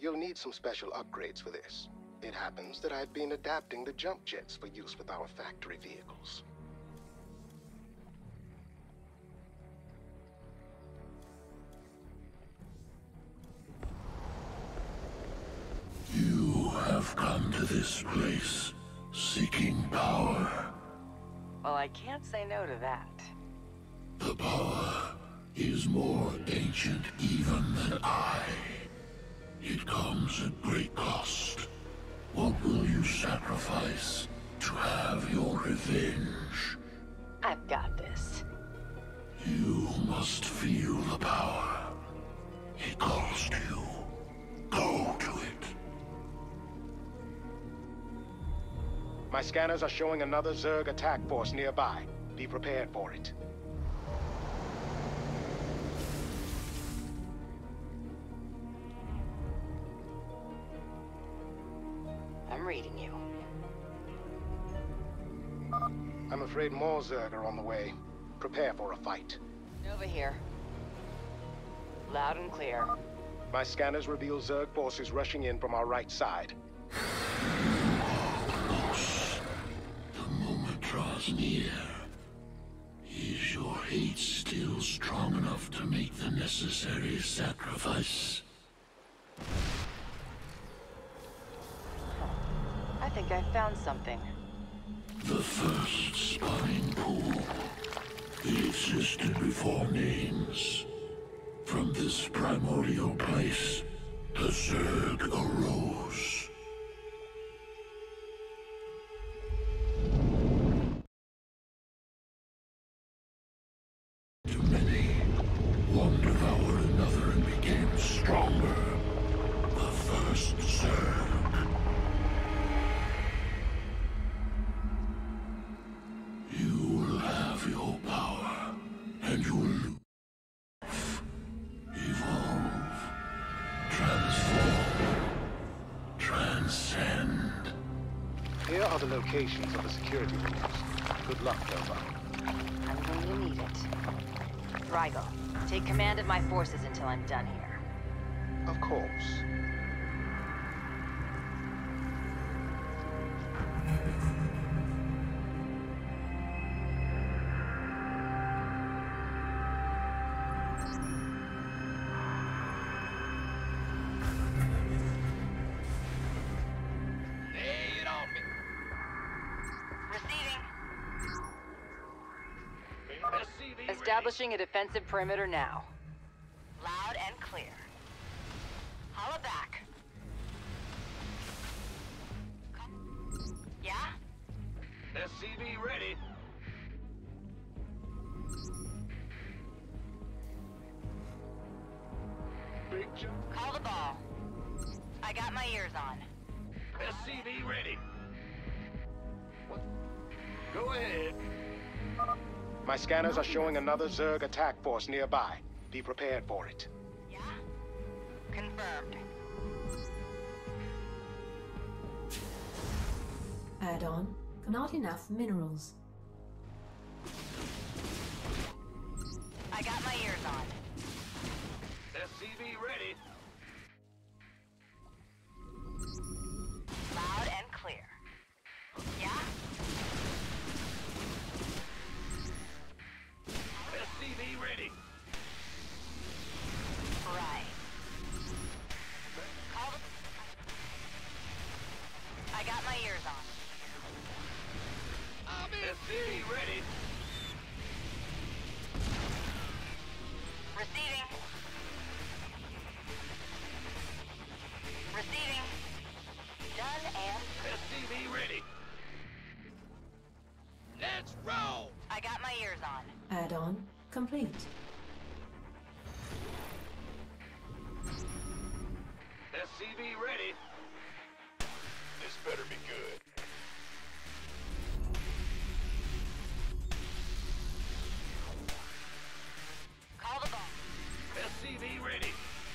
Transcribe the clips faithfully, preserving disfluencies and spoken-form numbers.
You'll need some special upgrades for this. It happens that I've been adapting the jump jets for use with our factory vehicles. You have come to this place, seeking power. Well, I can't say no to that. The power is more ancient even than I. It comes at great cost. What will you sacrifice to have your revenge? I've got this. You must feel the power. It calls to you. Go to it. My scanners are showing another Zerg attack force nearby. Be prepared for it. I'm reading you. I'm afraid more Zerg are on the way. Prepare for a fight. Over here. Loud and clear. My scanners reveal Zerg forces rushing in from our right side. Close. The moment draws near. Is your hate still strong enough to make the necessary sacrifice? I think I found something. The first spawning pool. It existed before names. From this primordial place, the Zerg arose. To many, one devoured another and became stronger. The first Zerg. You will have your power, and you will lose. Evolve. Transform. Transcend. Here are the locations of the security rooms. Good luck, Nova. I'm going to need it. Rygo, take command of my forces until I'm done here. Of course. Establishing a defensive perimeter now. Loud and clear. Holla back. Yeah? S C V ready. Big jump. Call the ball. I got my ears on. S C V ready. What? Go ahead. My scanners are showing another Zerg attack force nearby. Be prepared for it. Yeah? Confirmed. Add-on. Not enough minerals. I got my ears on. S C V ready. Loud and clear. Yeah? S C V ready. Right. Call the... I got my ears on. S C V ready. Receiving. Receiving. Done and... S C V ready. Let's roll. I got my ears on. Add-on complete. S C V ready. This better be good. Call the ball. S C V ready.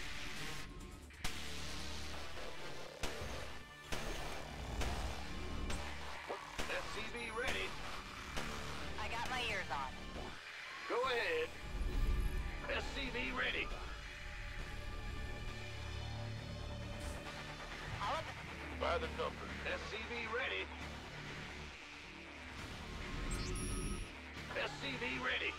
S C V ready. I got my ears on. Go ahead. S C V ready. the numbers. S C V ready. S C V ready.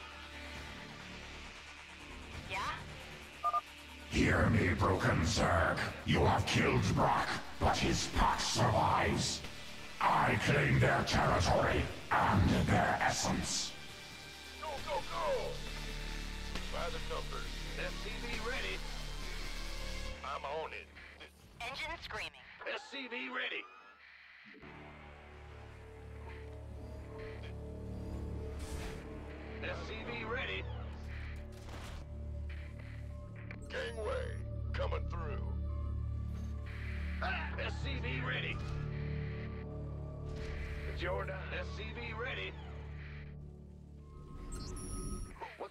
Yeah? Hear me, Broken Zerg. You have killed Brock, but his pack survives. I claim their territory and their essence. Go, go, go! By the numbers. S C V ready. I'm on it. Engine screaming. S C V ready. S C V ready. Gangway, coming through. Ah, S C V ready. It's your time. S C V ready. What?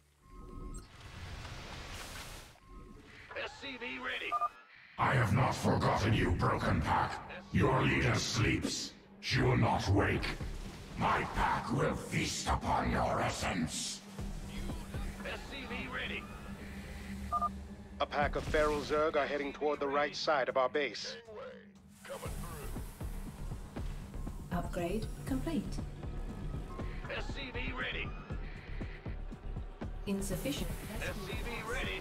S C V ready. I have not forgotten you, Broken Pack. Your leader sleeps. She will not wake. My pack will feast upon your essence. S C V ready. A pack of feral Zerg are heading toward the right side of our base. Gangway, coming through. Upgrade complete. S C V ready. Insufficient. S C V ready.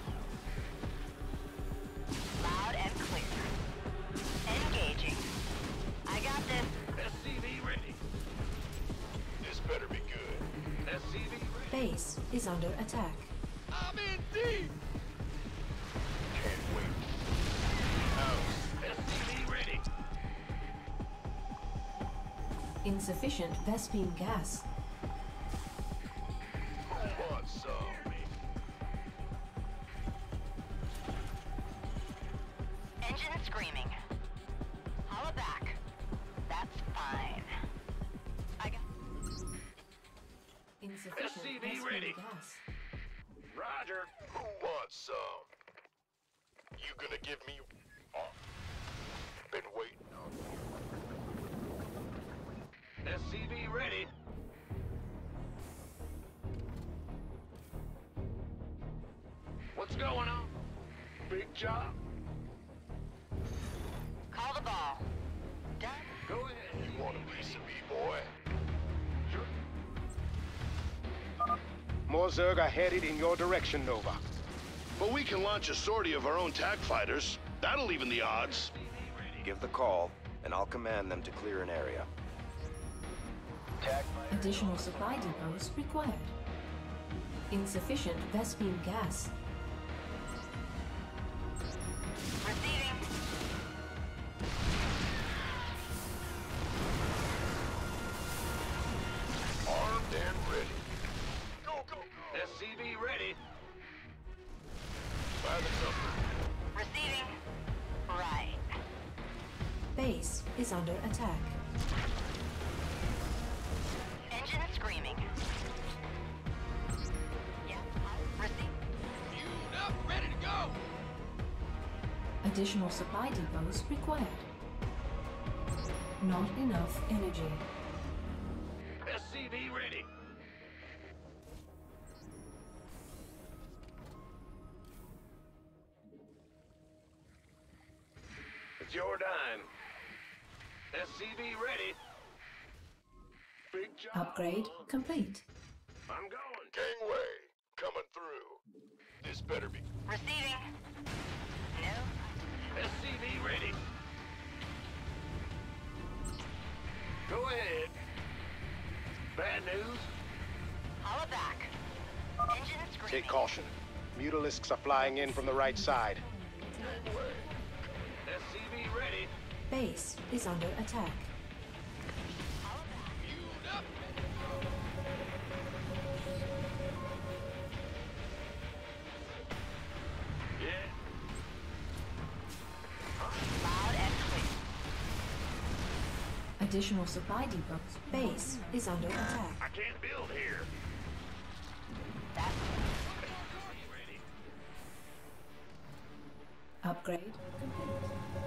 Loud and clear. Engaging. I got this. S C V ready. This better be good. S C V ready. Base is under attack. I'm in deep. Can't wait. House. S C V ready. Insufficient Vespene gas. Who wants some? Engine screaming. Holla back. That's fine. I got... Insufficient S C V Vespene ready. gas. Roger. Who wants some? You gonna give me... Oh. Been waiting on you. S C V ready. What's going on? Big job? Call the ball. Done. Go ahead. You want a piece of me, boy? Sure. More Zerg are headed in your direction, Nova. But we can launch a sortie of our own TAC fighters. That'll even the odds. Give the call, and I'll command them to clear an area. Additional supply depots required. Insufficient Vespene gas. Receiving. Armed and ready. Go, go, go. S C V ready. By the number. Receiving. Right. Base is under attack. Engine screaming. Yeah. Receive. Queued up, ready to go. Additional supply depots required. Not enough energy. S C V ready. It's your dime. S C V ready. Big job. Upgrade complete. I'm going. Gangway, coming through. This better be. Receiving. No. S C V ready. Go ahead. Bad news? Holla back. Engine screaming. Take caution. Mutalisks are flying in from the right side. Gangway. S C V ready. Base is under attack. Holla back. Queued up. Yeah. Loud and clear. Additional supply depots. Base is under attack. I can't build here. That's Ready. Upgrade complete.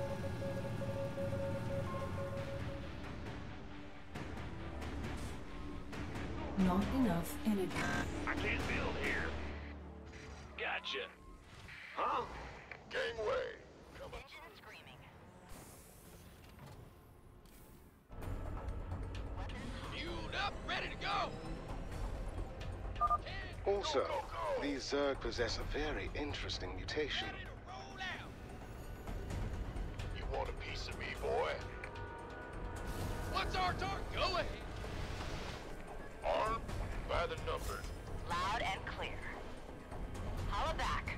Not enough energy. I can't build here. Gotcha. Huh? Gangway. Coming. engine screaming. up, ready to go. Also, these Zerg possess a very interesting mutation. Ready to roll out. You want a piece of me, boy? What's our target? Go ahead. Armed by the numbers. Loud and clear. Holla back.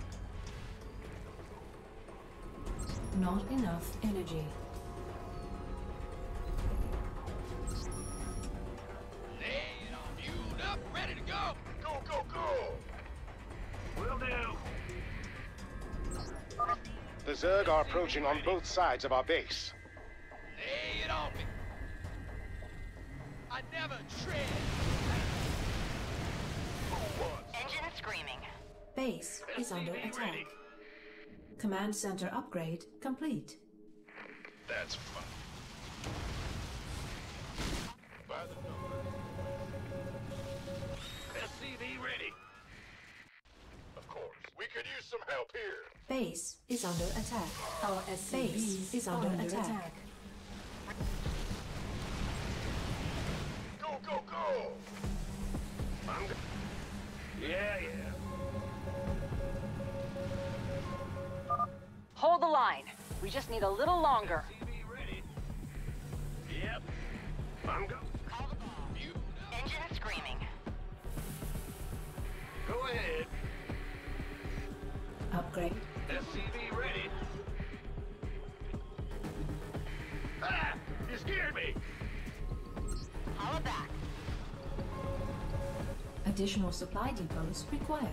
Not enough energy. Lay it on. Fueled up, ready to go. Go, go, go. Will do. The Zerg are approaching on both sides of our base. Lay it on me. I never tread. Who wants? Engine screaming. Base is under attack. Command center upgrade complete. That's fun. By the number. S C V ready. Of course. We could use some help here. Base is under attack. Our S C Vs Base is under, under attack. attack. Go, go, go! I'm go yeah, yeah. Hold the line. We just need a little longer. S C V ready. Yep. I'm go. Call the ball. Engine screaming. Go ahead. Upgrade. S C V ready. Ah! You scared me! Holla back. Additional supply depots required.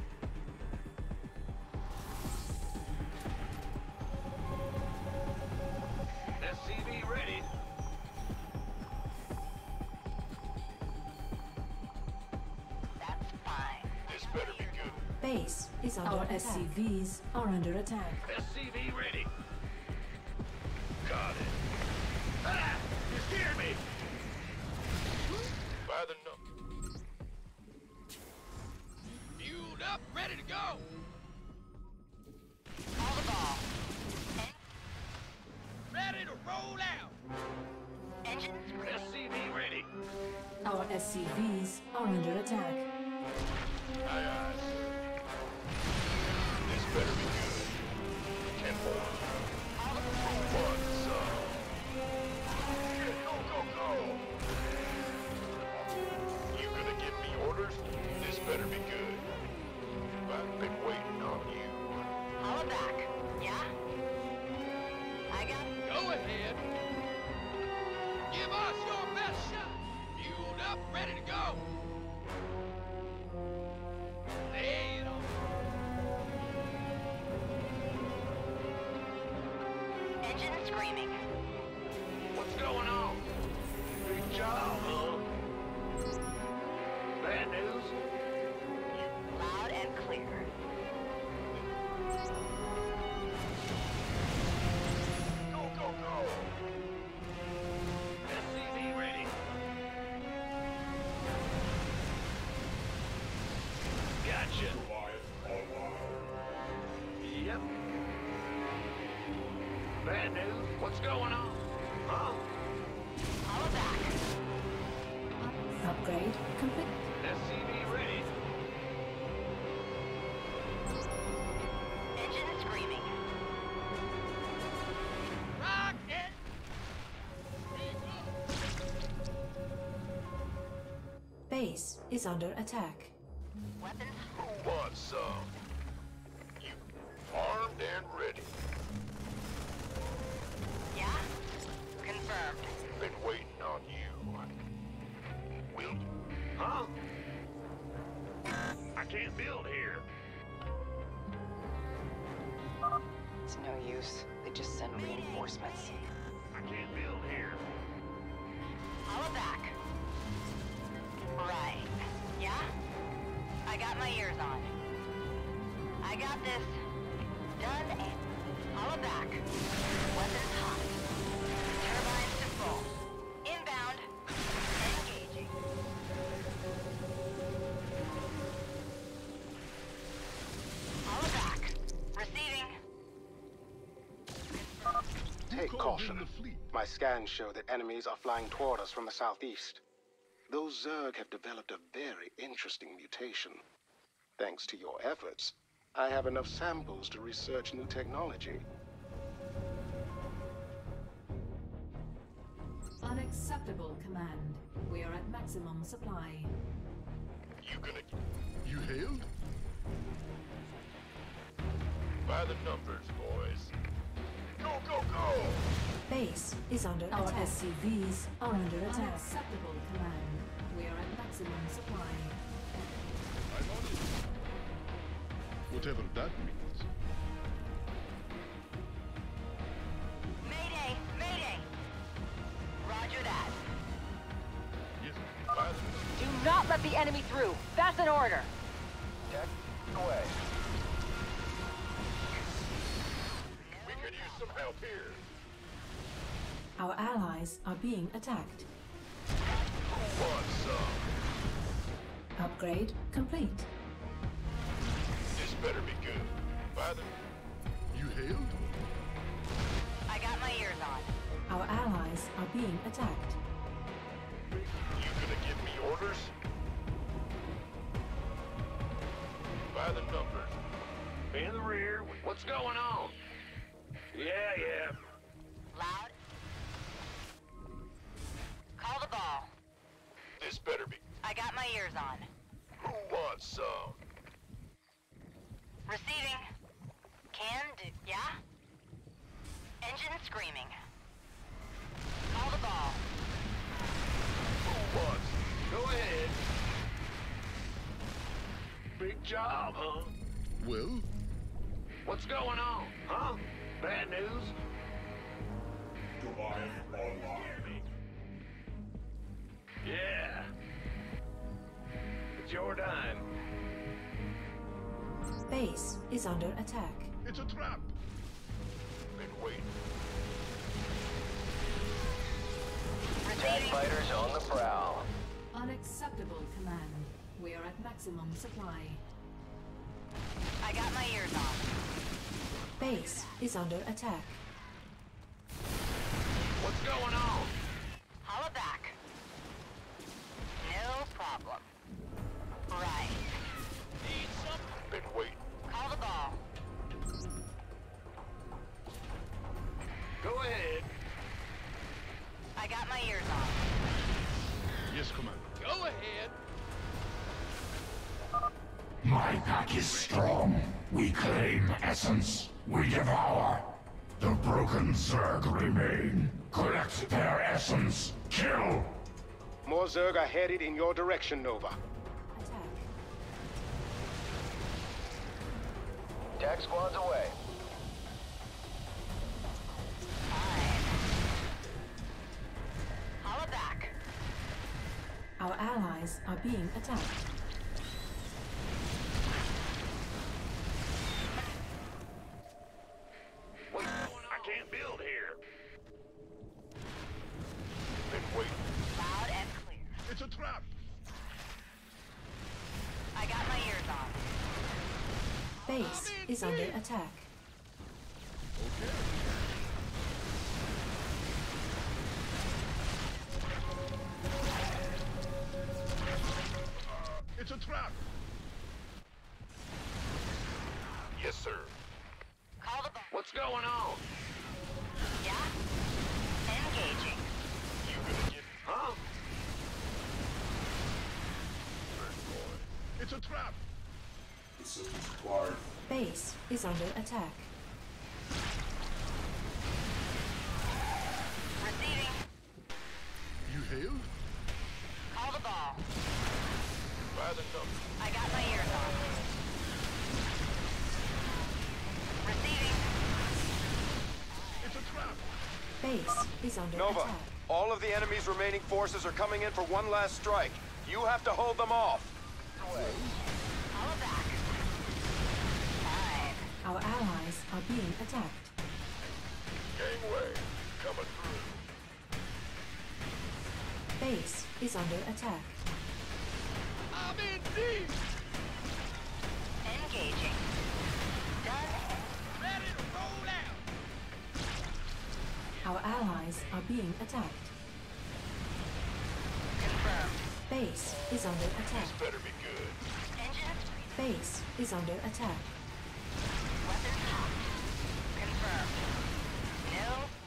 S C V ready. That's fine. This better be good. Base is under Our attack. S C Vs are under attack. S C V ready. Got it. Ah! You scared me! By the number. Fueled up, ready to go! Call the ball. Ready to roll out! Engine screaming. S C V ready. Our S C Vs are under attack. Aye, aye, sir. This better be good. Ten four. One, some. Go, go, go! You gonna give me orders? This better be good. I've been waiting on you. Holla back. Yeah? I got it. Go ahead. Give us your best shot. Fueled up, ready to go. Lay it on. Engine screaming. What's going on? Big job, huh? Bad news? Loud and clear. Go, go, go! S C V ready. Gotcha. Yep. Bad news? What's going on? Huh? Holla back. Upgrade complete. S C V ready. Engine screaming. Rocket! Base is under attack. Weapons. Who wants some? You armed and ready. Yeah? Confirmed. Been waiting on you. Will you? Huh? I can't build here. It's no use. They just send reinforcements. I can't build here. Holla back. Right. Yeah? I got my ears on. I got this. Done and... Holla back. Weapons hot. Turbines to full. Inbound. Engaging. Holla back. Receiving. Take caution. My scans show that enemies are flying toward us from the southeast. those Zerg have developed a very interesting mutation. Thanks to your efforts, I have enough samples to research new technology. Unacceptable, Command. We are at maximum supply. You gonna You hailed? by the numbers, boys. Go, go, go! Base is under Our attack. S C Vs are under attack. Unacceptable, Command. We are at maximum supply. I'm on it. Whatever that means. Mayday! Mayday! Roger that. Yes. By the Do not let the enemy through. That's an order. Tech away. We could use some help here. Our allies are being attacked. Who wants some? Upgrade complete. This better be good. By the You hailed? I got my ears on. Our allies are being attacked. You gonna give me orders? By the numbers. In the rear. What's going on? Yeah, yeah. Loud. Call the ball. This better be. I got my ears on. Who wants some? Receiving. Can do. Yeah? Engine screaming. Call the ball. Who wants? Go ahead. Big job, huh? Well, What's going on, huh? Bad news? Yeah. It's your time. Base is under attack. it's a trap. Been waiting. Receiving. Fighters on the prowl. Unacceptable, Command. We are at maximum supply. I got my ears on. Base is under attack. What's going on? Holla back. No problem. Right. Need something? Been waiting. Call the ball. Go ahead. I got my ears on. Yes, Commander. Go ahead. My pack is strong. We claim essence. We devour. The broken Zerg remain. Collect their essence. Kill! More Zerg are headed in your direction, Nova. Attack. Tech squads away. Fine. Holla back. Our allies are being attacked. What? I can't build here. Been waiting. Loud and clear. It's a trap. I got my ears on. Base is under attack. Okay. It's a trap. Yes, sir. Call the ball. What's going on? Yeah? Engaging. You gonna get... Huh? It's a trap. Base is under attack. Receiving. You hailed? Call the ball. By the numbers. I got my ears on. Receiving. It's a trap. Base is under Nova, attack. all of the enemy's remaining forces are coming in for one last strike. You have to hold them off. Holla back. Fine. Our allies are being attacked. Gangway. Coming through. Base is under attack. I'm in deep. Engaging. Done. Ready to roll out. Our allies are being attacked. Confirmed. Base is under attack. This better be good. Engine? Base is under attack. Weapons hot. Confirmed. No